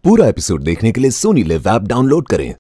पूरा एपिसोड देखने के लिए सोनी लिव ऐप डाउनलोड करें।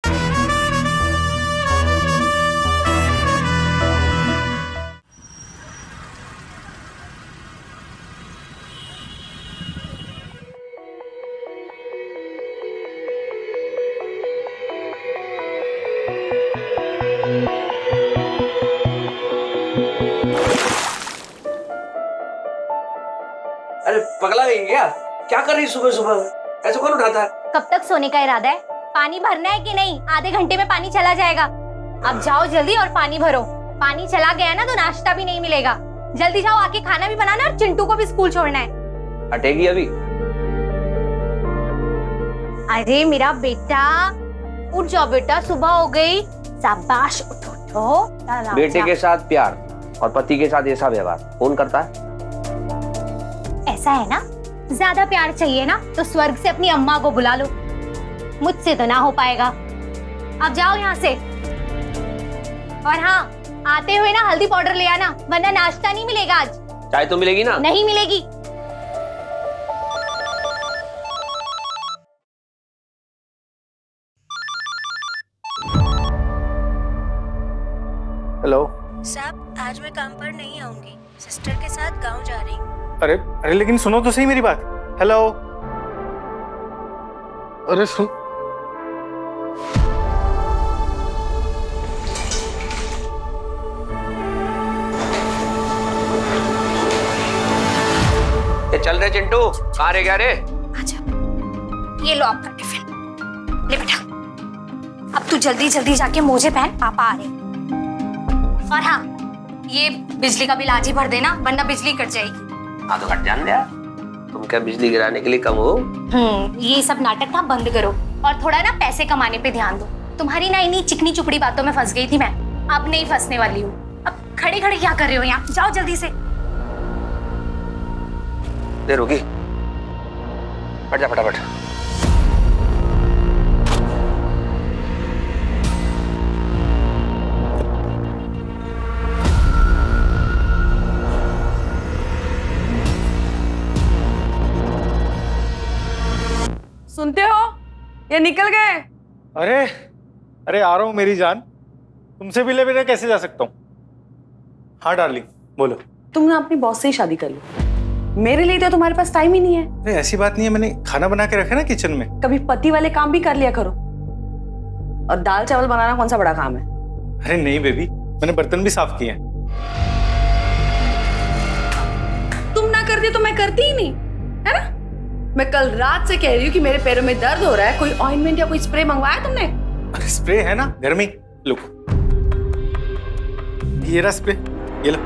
अरे पगला गई क्या? क्या कर रही सुबह सुबह? ऐसे कौन उठाता है? कब तक सोने का इरादा है? पानी भरना है कि नहीं? आधे घंटे में पानी चला जाएगा। अब जाओ जल्दी और पानी भरो। पानी चला गया ना तो नाश्ता भी नहीं मिलेगा। जल्दी जाओ, आके खाना भी बनाना और चिंटू को भी स्कूल छोड़ना है। हटेगी अभी? अरे मेरा बेटा, उठ जाओ बेटा, सुबह हो गई। शाबाश, उठो। बेटे के साथ प्यार और पति के साथ ऐसा व्यवहार कौन करता है? ऐसा है ना, ज्यादा प्यार चाहिए ना तो स्वर्ग से अपनी अम्मा को बुला लो। मुझसे तो ना हो पाएगा। अब जाओ यहाँ से। और हाँ, आते हुए ना हल्दी पाउडर ले आना, वरना नाश्ता नहीं मिलेगा आज। चाय तो मिलेगी ना? नहीं मिलेगी। हेलो साहब, आज मैं काम पर नहीं आऊंगी, सिस्टर के साथ गांव जा रही हूँ। अरे लेकिन सुनो तो सही मेरी बात। हेलो, अरे सुन। चल रहे चिंटू, कहाँ रह गया रे? आजा, ये लो आपका टिफिन। ले बेटा, अब तू जल्दी जल्दी जाके मोजे पहन, पापा आ रहे। और हाँ, ये बिजली का बिल आज ही भर देना, वरना बिजली कट जाएगी। हाँ तो कट जान दिया। तुम क्या बिजली गिराने के लिए कम हो? ये सब नाटक ना बंद करो और थोड़ा ना पैसे कमाने पे ध्यान दो। तुम्हारी ना इन्हीं चिकनी चुपड़ी बातों में फंस गई थी मैं, अब नहीं फंसने वाली हूँ। अब खड़े खड़े क्या कर रहे हो यहाँ? जाओ जल्दी से। देर होगी, फट जा फटाफट। सुनते हो? ये निकल गए। अरे आ रहा हूँ मेरी जान, तुमसे भी ले बिना कैसे जा सकता हूँ? हाँ डार्लिंग, बोलो। तुम ना अपनी बॉस से ही शादी कर लो, मेरे लिए तो तुम्हारे पास टाइम ही नहीं है। अरे ऐसी बात नहीं है, मैंने खाना बना के रखा ना किचन में। कभी पति वाले काम भी कर लिया करो। और दाल चावल बनाना कौन सा बड़ा काम है? अरे नहीं बेबी, मैंने बर्तन भी साफ किए हैं। तुम ना करती तो मैं करती ही नहीं, है ना? मैं कल रात से कह रही हूँ कि मेरे पैरों में दर्द हो रहा है, कोई ऑइंटमेंट या कोई स्प्रे मंगवाया तुमने? अरे स्प्रे है ना घर में, लो ये रहा स्प्रे, ये लो।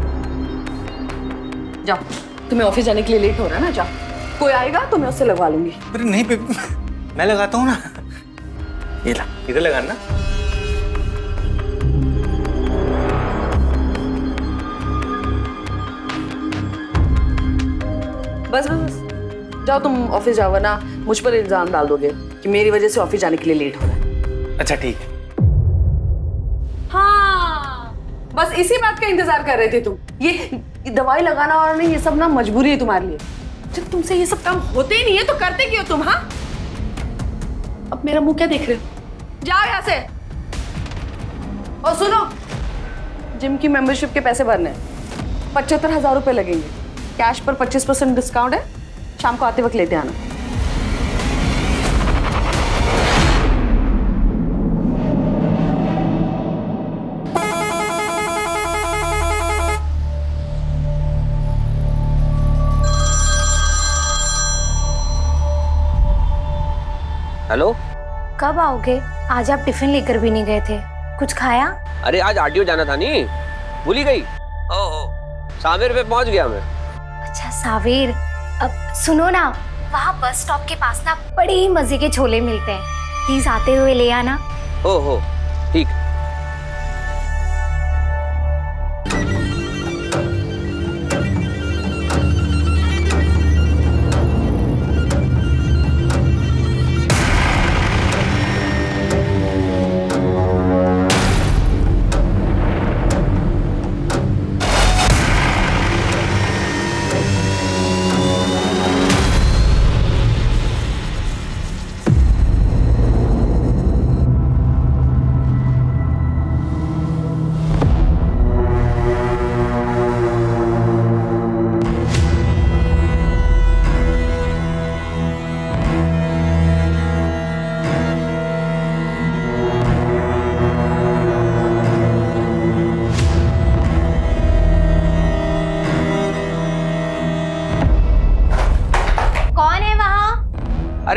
जाओ, तुम्हें ऑफिस जाने के लिए लेट हो रहा है ना, जाओ। कोई आएगा तो मैं उससे लगवा लूंगी। अरे नहीं बेबी, मैं लगाता हूँ ना। ये ला, इधर लगाना। बस जाओ, तुम ऑफिस जाओ, वरना मुझ पर इल्जाम डाल दोगे कि मेरी वजह से ऑफिस जाने के लिए लेट हो रहा है। अच्छा ठीक है। हाँ, बस इसी बात का इंतजार कर रहे थे तुम। ये दवाई लगाना और नहीं, ये सब ना मजबूरी है तुम्हारे लिए। जब तुमसे ये सब काम होते ही नहीं है तो करते क्यों तुम? हाँ, अब मेरा मुंह क्या देख रहे हो? जाओ यहाँ से। और सुनो, जिम की मेंबरशिप के पैसे भरने हैं, 75,000 रुपए लगेंगे। कैश पर 25% डिस्काउंट है, शाम को आते वक्त लेते आना। हेलो, कब आओगे? आज आप टिफिन लेकर भी नहीं गए थे, कुछ खाया? अरे आज आरटीओ जाना था नहीं, भूल ही गई। ओहो, सावेर पे पहुंच गया मैं। अच्छा सावेर, अब सुनो ना, वहाँ बस स्टॉप के पास ना बड़े ही मजे के छोले मिलते हैं, प्लीज आते हुए ले आना। ओहो ठीक।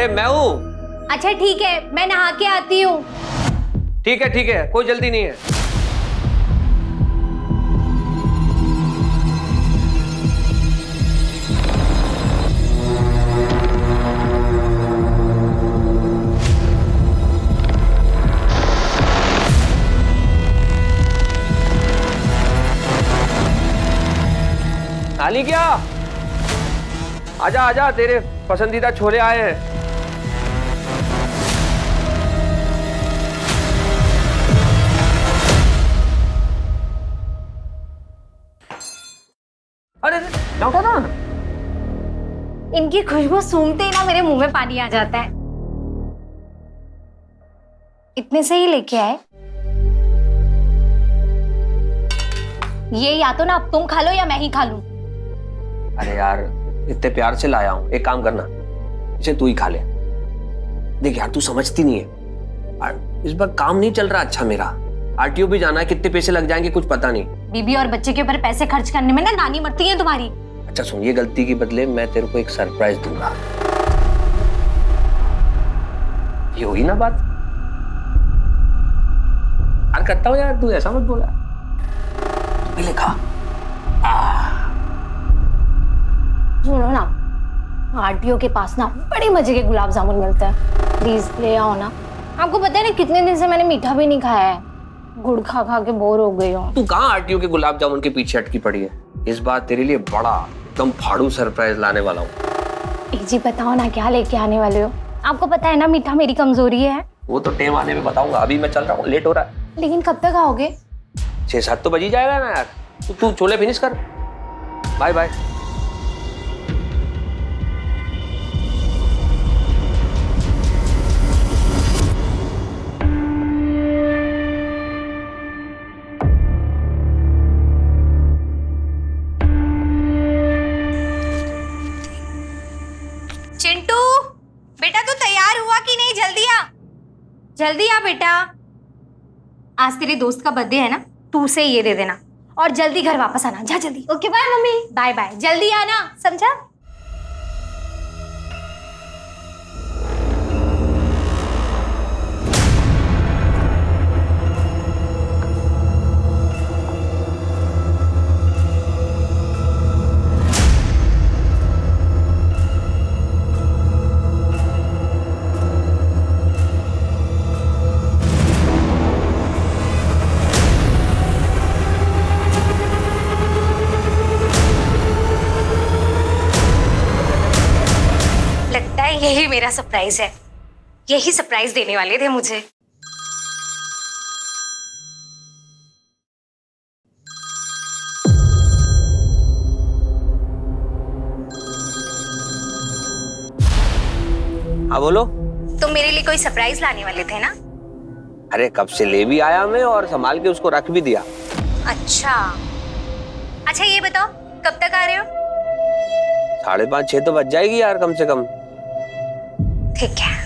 अरे मैं हूँ। अच्छा ठीक है, मैं नहा के आती हूँ। ठीक है, कोई जल्दी नहीं है। खाली क्या? आजा आजा, तेरे पसंदीदा छोले आए हैं। अरे क्या उठा ना? इनकी खुशबू सूंघते ही ना मेरे मुंह में पानी आ जाता है। इतने से ही लेके आए। ये या तो ना अब तुम खा लो या मैं ही खा लूं। अरे यार, इतने प्यार से लाया हूं, एक काम करना, इसे तू ही खा ले। देख यार, तू समझती नहीं है, इस बार काम नहीं चल रहा अच्छा मेरा। आरटीओ भी जाना है, कितने पैसे लग जाएंगे कुछ पता नहीं। बीबी और बच्चे के ऊपर पैसे खर्च करने में ना नानी मरती है तुम्हारी। अच्छा सुन, ये गलती के बदले मैं तेरे को एक सरप्राइज दूंगा। ये होगी ना बात? यार करता हूँ यार, तू ऐसा मत बोला। पहले खा। सुनो ना, आरटीओ के पास ना बड़े मजे के गुलाब जामुन मिलते हैं, प्लीज ले आओ ना। आपको पता है ना कितने दिन से मैंने मीठा भी नहीं खाया है, गुड़ खा खा के बोर हो गई हूँ। तू कहाँ आरटीओ के गुलाब जामुन के पीछे अटकी पड़ी है? इस बार तेरे लिए बड़ा एकदम फाड़ू सरप्राइज लाने वाला हूँ। जी बताओ ना, क्या लेके आने वाले हो? आपको पता है ना मीठा मेरी कमजोरी है। वो तो टेम आने में बताऊंगा, अभी मैं चल रहा हूँ, लेट हो रहा है। लेकिन कब तक आओगे? 6-7 तो बज ही जाएगा ना यार। तू छोले फिनिश कर। Bye bye. चिंटू बेटा, तू तैयार हुआ कि नहीं? जल्दी आ बेटा। आज तेरे दोस्त का बर्थडे है ना, तू उसे ये दे देना और जल्दी घर वापस आना। जा जल्दी। Okay bye mummy. Bye bye, जल्दी आना, समझा? यही मेरा सरप्राइज है, यही सरप्राइज देने वाले थे मुझे। हाँ बोलो। तुम मेरे लिए कोई सरप्राइज लाने वाले थे ना? अरे कब से ले भी आया मैं और संभाल के उसको रख भी दिया। अच्छा ये बताओ, कब तक आ रहे हो? 5:30-6 तो बज जाएगी यार कम से कम। ठीक है।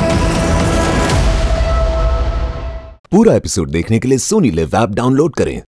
पूरा एपिसोड देखने के लिए सोनी लिव ऐप डाउनलोड करें।